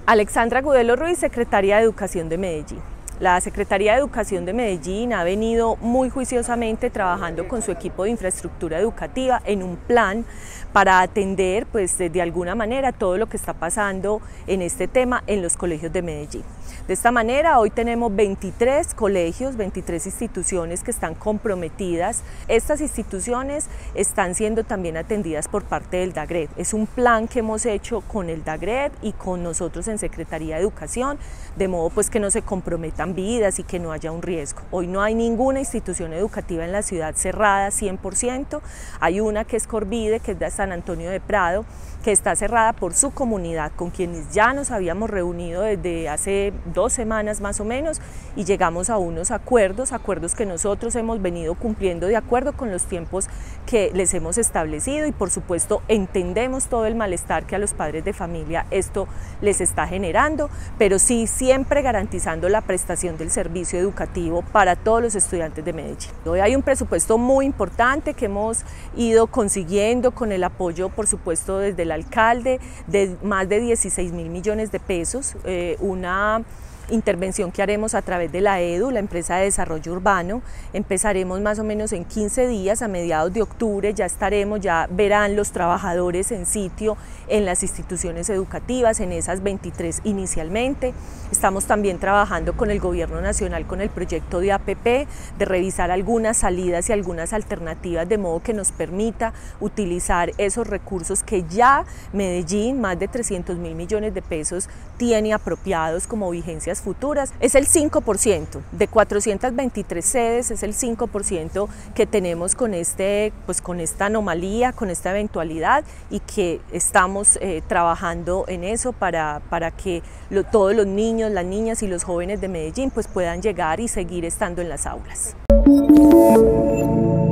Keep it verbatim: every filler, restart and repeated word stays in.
Alexandra Gudelo Ruiz, Secretaria de Educación de Medellín. La Secretaría de Educación de Medellín ha venido muy juiciosamente trabajando con su equipo de infraestructura educativa en un plan para atender, pues, de alguna manera todo lo que está pasando en este tema en los colegios de Medellín. De esta manera, hoy tenemos veintitrés colegios, veintitrés instituciones que están comprometidas. Estas instituciones están siendo también atendidas por parte del DAGRED. Es un plan que hemos hecho con el DAGRED y con nosotros en Secretaría de Educación, de modo pues que no se comprometan vidas y que no haya un riesgo. Hoy no hay ninguna institución educativa en la ciudad cerrada cien por ciento. Hay una que es Corvide, que es de San Antonio de Prado, que está cerrada por su comunidad, con quienes ya nos habíamos reunido desde hace dos semanas más o menos y llegamos a unos acuerdos, acuerdos que nosotros hemos venido cumpliendo de acuerdo con los tiempos que les hemos establecido y por supuesto entendemos todo el malestar que a los padres de familia esto les está generando, pero sí siempre garantizando la prestación del servicio educativo para todos los estudiantes de Medellín. Hoy hay un presupuesto muy importante que hemos ido consiguiendo con el apoyo, por supuesto, desde el alcalde, de más de dieciséis mil millones de pesos, eh, una intervención que haremos a través de la E D U, la empresa de desarrollo urbano. Empezaremos más o menos en quince días, a mediados de octubre ya estaremos, ya verán los trabajadores en sitio en las instituciones educativas, en esas veintitrés inicialmente. Estamos también trabajando con el gobierno nacional con el proyecto de A P P, de revisar algunas salidas y algunas alternativas de modo que nos permita utilizar esos recursos que ya Medellín, más de trescientos mil millones de pesos, tiene apropiados como vigencias futuras. Es el cinco por ciento de cuatrocientas veintitrés sedes, es el cinco por ciento que tenemos con, este, pues con esta anomalía, con esta eventualidad y que estamos eh, trabajando en eso para, para que lo, todos los niños, las niñas y los jóvenes de Medellín pues puedan llegar y seguir estando en las aulas.